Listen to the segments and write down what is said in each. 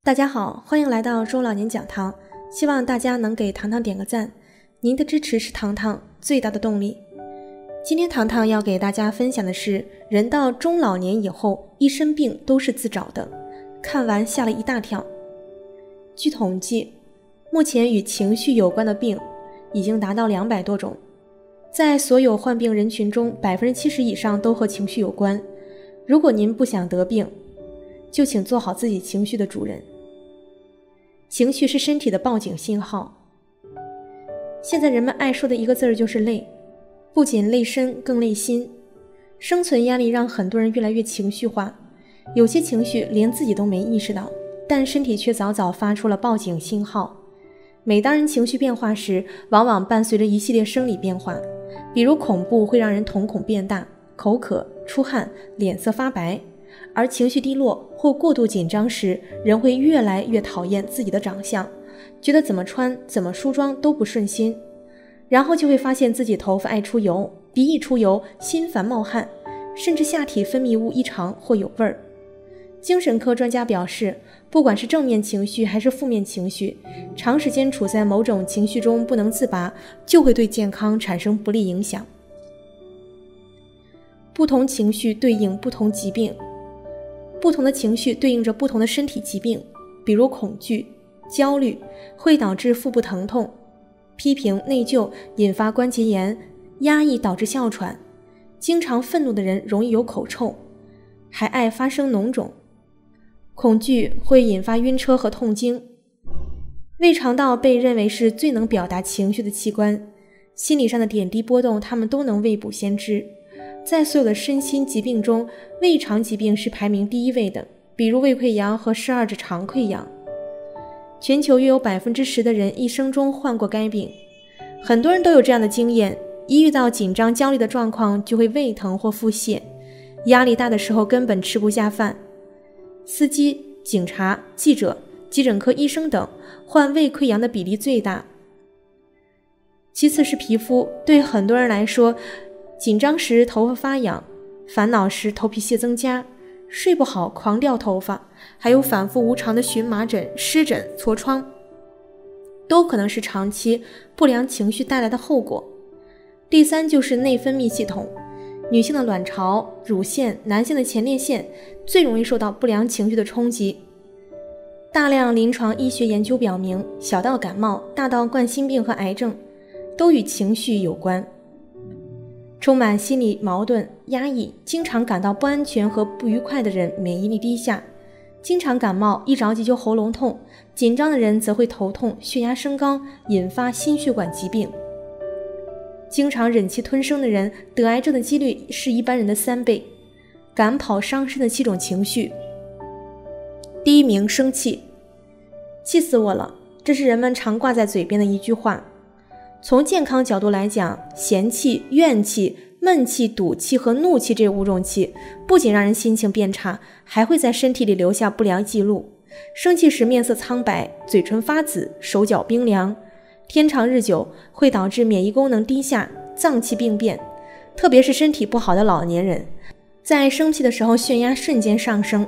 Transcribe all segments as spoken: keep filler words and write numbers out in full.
大家好，欢迎来到中老年讲堂，希望大家能给糖糖点个赞，您的支持是糖糖最大的动力。今天糖糖要给大家分享的是，人到中老年以后，一身病都是自找的，看完吓了一大跳。据统计，目前与情绪有关的病已经达到两百多种，在所有患病人群中 百分之七十 以上都和情绪有关。如果您不想得病，就请做好自己情绪的主人。情绪是身体的报警信号。现在人们爱说的一个字儿就是累，不仅累身，更累心。生存压力让很多人越来越情绪化，有些情绪连自己都没意识到，但身体却早早发出了报警信号。每当人情绪变化时，往往伴随着一系列生理变化，比如恐怖会让人瞳孔变大、口渴、出汗、脸色发白。而情绪低落或过度紧张时，人会越来越讨厌自己的长相，觉得怎么穿怎么梳妆都不顺心，然后就会发现自己头发爱出油，鼻翼出油，心烦冒汗，甚至下体分泌物异常或有味儿。精神科专家表示，不管是正面情绪还是负面情绪，长时间处在某种情绪中不能自拔，就会对健康产生不利影响。不同情绪对应不同疾病，不同的情绪对应着不同的身体疾病，比如恐惧、焦虑会导致腹部疼痛，批评、内疚引发关节炎，压抑导致哮喘，经常愤怒的人容易有口臭，还爱发生脓肿。恐惧会引发晕车和痛经。胃肠道被认为是最能表达情绪的器官，心理上的点滴波动它们都能未卜先知。在所有的身心疾病中，胃肠疾病是排名第一位的，比如胃溃疡和十二指肠溃疡。全球约有 百分之十 的人一生中患过该病。很多人都有这样的经验，一遇到紧张焦虑的状况就会胃疼或腹泻，压力大的时候根本吃不下饭。司机、警察、记者、急诊科医生等患胃溃疡的比例最大。其次是皮肤，对很多人来说，紧张时头发发痒，烦恼时头皮屑增加，睡不好狂掉头发，还有反复无常的荨麻疹、湿疹、痤疮，都可能是长期不良情绪带来的后果。第三就是内分泌系统，女性的卵巢、乳腺、男性的前列腺最容易受到不良情绪的冲击。大量临床医学研究表明，小到感冒，大到冠心病和癌症，都与情绪有关。充满心理矛盾、压抑，经常感到不安全和不愉快的人免疫力低下，经常感冒一着急就喉咙痛，紧张的人则会头痛、血压升高，引发心血管疾病。经常忍气吞声的人得癌症的几率是一般人的三倍。赶跑伤身的七种情绪。第一名，生气。气死我了，这是人们常挂在嘴边的一句话。从健康角度来讲，嫌气、怨气、闷气、赌气和怒气这五种气不仅让人心情变差，还会在身体里留下不良记录。生气时面色苍白，嘴唇发紫，手脚冰凉，天长日久会导致免疫功能低下，脏器病变。特别是身体不好的老年人，在生气的时候血压瞬间上升，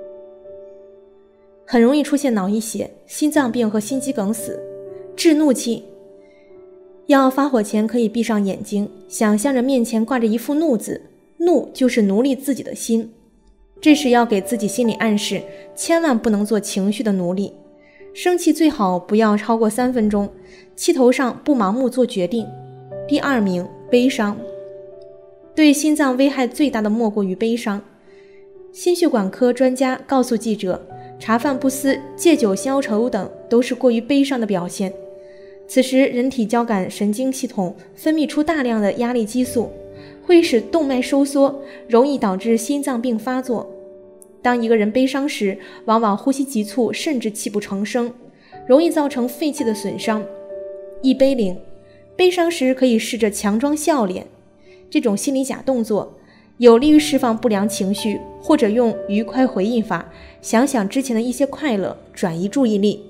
很容易出现脑溢血、心脏病和心肌梗死。制怒气，要发火前可以闭上眼睛，想象着面前挂着一副怒字，怒就是奴隶自己的心。这时要给自己心理暗示，千万不能做情绪的奴隶。生气最好不要超过三分钟，气头上不盲目做决定。第二名，悲伤。对心脏危害最大的莫过于悲伤。心血管科专家告诉记者，茶饭不思、借酒消愁等都是过于悲伤的表现。此时人体交感神经系统分泌出大量的压力激素，会使动脉收缩，容易导致心脏病发作。当一个人悲伤时，往往呼吸急促，甚至泣不成声，容易造成肺气的损伤。一悲灵，悲伤时可以试着强装笑脸，这种心理假动作有利于释放不良情绪，或者用愉快回忆法，想想之前的一些快乐，转移注意力。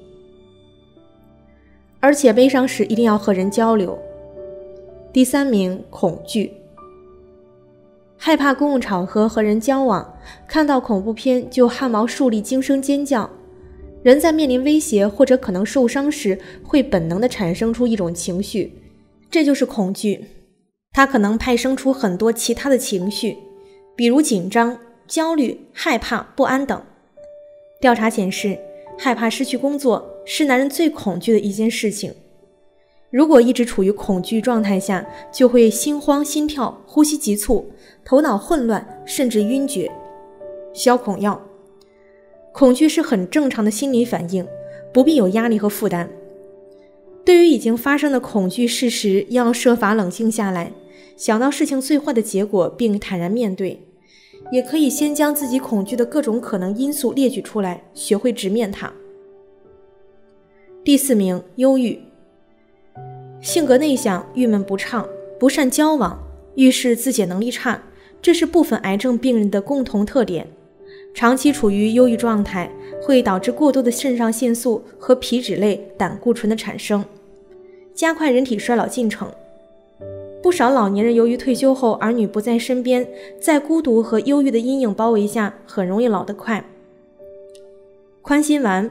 而且悲伤时一定要和人交流。第三名，恐惧。害怕公共场合和人交往，看到恐怖片就汗毛竖立，惊声尖叫。 人在面临威胁或者可能受伤时，会本能地产生出一种情绪，这就是恐惧。它可能派生出很多其他的情绪，比如紧张、焦虑、害怕、不安等。调查显示，害怕失去工作是男人最恐惧的一件事情。如果一直处于恐惧状态下，就会心慌心跳、呼吸急促、头脑混乱，甚至晕厥。消恐药。恐惧是很正常的心理反应，不必有压力和负担。对于已经发生的恐惧事实，要设法冷静下来，想到事情最坏的结果并坦然面对。也可以先将自己恐惧的各种可能因素列举出来，学会直面它。第四名，忧郁。性格内向，郁闷不畅，不善交往，遇事自解能力差，这是部分癌症病人的共同特点。长期处于忧郁状态，会导致过多的肾上腺素和皮质类胆固醇的产生，加快人体衰老进程。不少老年人由于退休后儿女不在身边，在孤独和忧郁的阴影包围下，很容易老得快。宽心丸。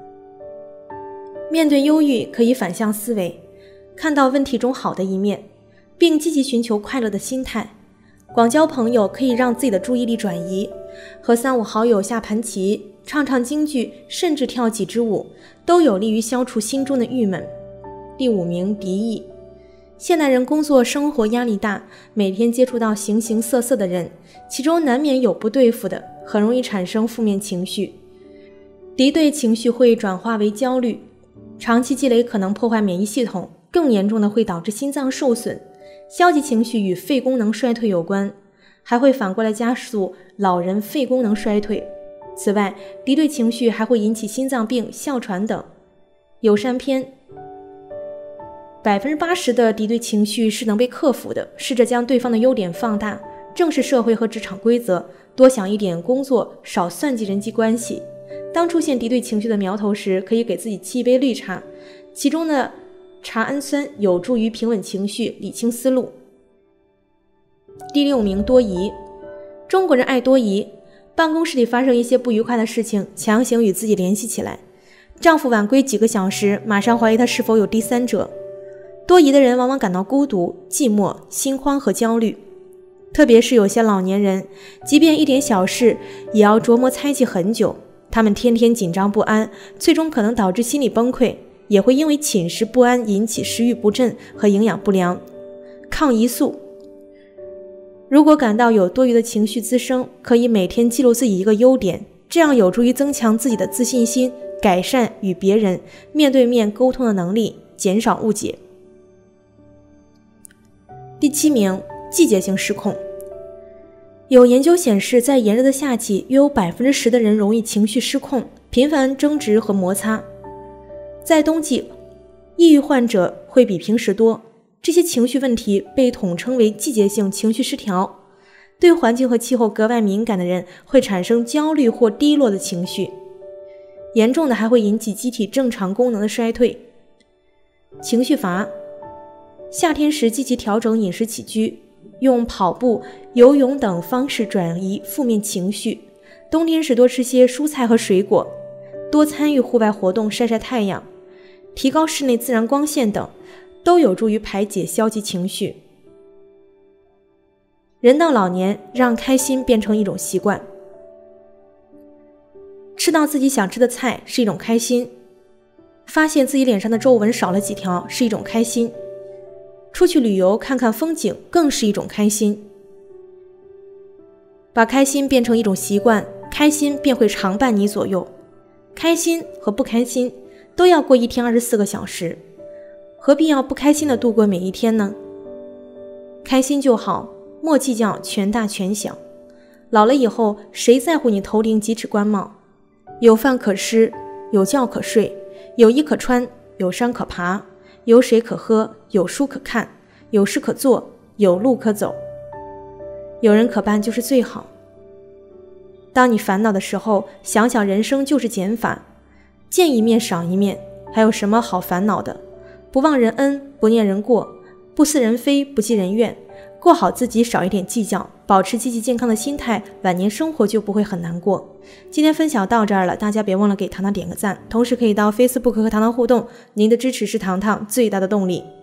面对忧郁，可以反向思维，看到问题中好的一面，并积极寻求快乐的心态。广交朋友可以让自己的注意力转移，和三五好友下盘棋、唱唱京剧，甚至跳几支舞，都有利于消除心中的郁闷。第五名，敌意。现代人工作生活压力大，每天接触到形形色色的人，其中难免有不对付的，很容易产生负面情绪。敌对情绪会转化为焦虑，长期积累可能破坏免疫系统，更严重的会导致心脏受损。消极情绪与肺功能衰退有关，还会反过来加速老人肺功能衰退。此外，敌对情绪还会引起心脏病、哮喘等。友善篇。百分之八十的敌对情绪是能被克服的，试着将对方的优点放大，正视社会和职场规则，多想一点工作，少算计人际关系。当出现敌对情绪的苗头时，可以给自己沏一杯绿茶，其中的茶氨酸有助于平稳情绪，理清思路。第六名，多疑。中国人爱多疑，办公室里发生一些不愉快的事情，强行与自己联系起来。丈夫晚归几个小时，马上怀疑他是否有第三者。多疑的人往往感到孤独、寂寞、心慌和焦虑，特别是有些老年人，即便一点小事也要琢磨猜忌很久。他们天天紧张不安，最终可能导致心理崩溃，也会因为寝食不安引起食欲不振和营养不良。抗疑素。如果感到有多余的情绪滋生，可以每天记录自己一个优点，这样有助于增强自己的自信心，改善与别人面对面沟通的能力，减少误解。第七名，季节性失控。有研究显示，在炎热的夏季，约有 百分之十 的人容易情绪失控，频繁争执和摩擦。在冬季，抑郁患者会比平时多。这些情绪问题被统称为季节性情绪失调。对环境和气候格外敏感的人会产生焦虑或低落的情绪，严重的还会引起机体正常功能的衰退。情绪乏。夏天时积极调整饮食起居，用跑步、游泳等方式转移负面情绪。冬天时多吃些蔬菜和水果，多参与户外活动，晒晒太阳，提高室内自然光线等，都有助于排解消极情绪。人到老年，让开心变成一种习惯。吃到自己想吃的菜是一种开心，发现自己脸上的皱纹少了几条是一种开心，出去旅游看看风景更是一种开心。把开心变成一种习惯，开心便会常伴你左右。开心和不开心都要过一天二十四个小时，何必要不开心的度过每一天呢？开心就好，莫计较权大权小。老了以后，谁在乎你头顶几尺官帽？有饭可吃，有觉可睡，有衣可穿，有山可爬，有水可喝，有书可看，有事可做，有路可走，有人可伴就是最好。当你烦恼的时候，想想人生就是减法，见一面少一面，还有什么好烦恼的？不忘人恩，不念人过，不思人非，不记人怨， 过好自己，少一点计较，保持积极健康的心态，晚年生活就不会很难过。今天分享到这儿了，大家别忘了给糖糖点个赞，同时可以到 Facebook 和糖糖互动，您的支持是糖糖最大的动力。